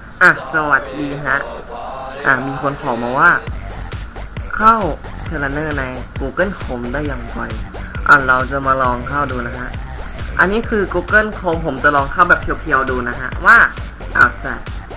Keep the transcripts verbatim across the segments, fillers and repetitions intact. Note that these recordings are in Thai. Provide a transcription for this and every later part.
อ่ะสวัสดีฮะอ่ะมีคนขอมาว่าเข้าเทรนเนอร์ใน Google Chrome ได้อย่างไรอ่ะเราจะมาลองเข้าดูนะฮะอันนี้คือ Google Chrome ผมจะลองเข้าแบบเพียวๆดูนะฮะว่าเอาแต่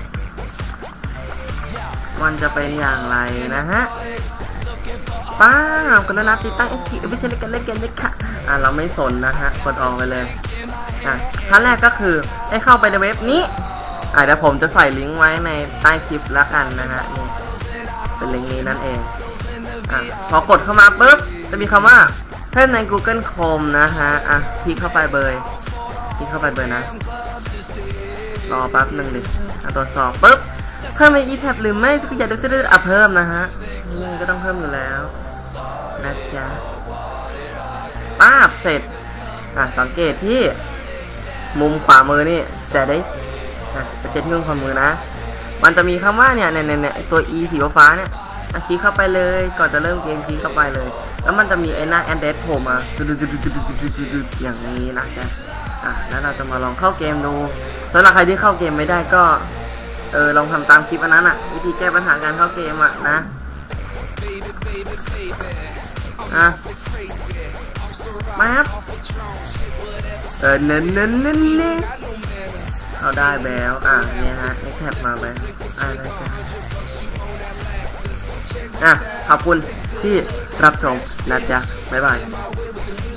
มันจะเป็นอย่างไรนะฮะป้าคนนั้นติดตั้ง เอส ที ไม่ใช่เล่นกันเล่นกันเล่นค่ะอ่ะเราไม่สนนะฮะกดออกไปเลยอ่ะขั้นแรกก็คือให้เข้าไปในเว็บนี้อ่ะเดี๋ยวผมจะใส่ลิงก์ไว้ในใต้คลิปแล้วกันนะฮะนี่เป็นลิงก์นี้นั่นเองอ่ะพอกดเข้ามาปุ๊บจะมีคำว่าเพิ่มใน Google Chrome นะฮะอ่ะคลิกเข้าไปเบยคลิกเข้าไปเบยนะรอแป๊บหนึ่งดิอ่ะตรวจสอบปุ๊บเพิ่มใน e-tab หรือไม่ก็อยากจะอ่ะเพิ่มนะฮะนี่ก็ต้องเพิ่มอยู่แล้วนะจ๊ะป้าบเสร็จอ่ะสังเกตที่มุมขวามือนี่จะได้อ่ะจะเจอที่มุมขวามือนะมันจะมีคำว่าเนี่ยเนี่ยเนี่ยตัว e สีฟ้าเนี่ยอ่ะคลิกเข้าไปเลยก่อนจะเริ่มเกมคลิกเข้าไปเลยแล้วมันจะมีไอ้หน้าแอนเดสโผล่มาอย่างนี้นะจ๊ะอ่ะแล้วเราจะมาลองเข้าเกมดูสำหรับใครที่เข้าเกมไม่ได้ก็เออลองทำตามคลิปอันนั้นอ่ะวิธีแก้ปัญหาการเข้าเกมอ่ะนะอ่ะมาครับเออเน้นเน้นเน้นเน้นเอาได้แล้วอ่ะเนี่ยฮะไอ้แคปมาไปอ่ะได้จ้ะอ่ะขอบคุณที่รับชมนะจ๊ะบ๊ายบาย